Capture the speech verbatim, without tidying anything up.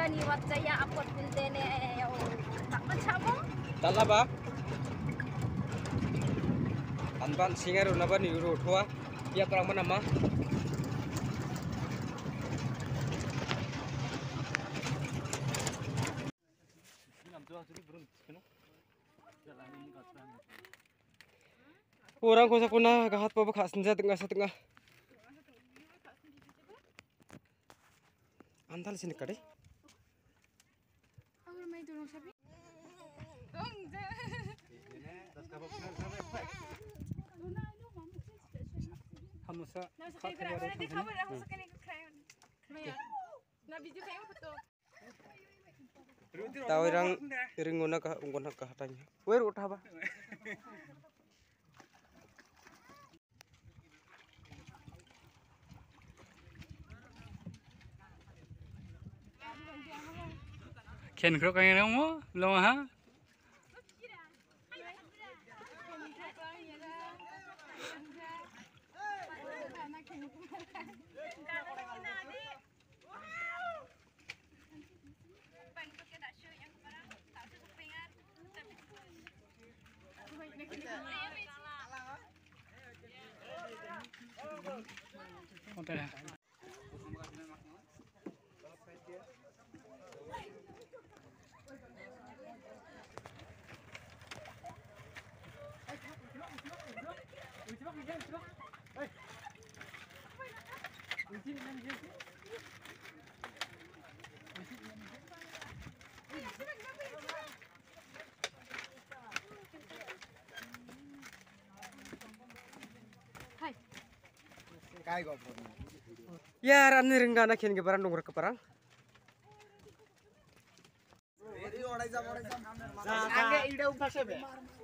Bani wajaya apot bildene tak macamo. Talaba. Anban singaru nabani uru thua. Dia perang mana mah? Orang kosa kuna gahat papa khas senja tengah setengah. Antal sini kade. Aku main dorong sapi. Dong. Hamusa. Nah sekali kerana nanti kamu dah sekali kerana. Nah biju kayak foto. Tahu orang iringuna kah ungkona kah tanya. Wer utah ba? Ken kro kaya namo lo ha Ya, rani ringgana ken ke barang dongor ke barang. Angge ida upasebe.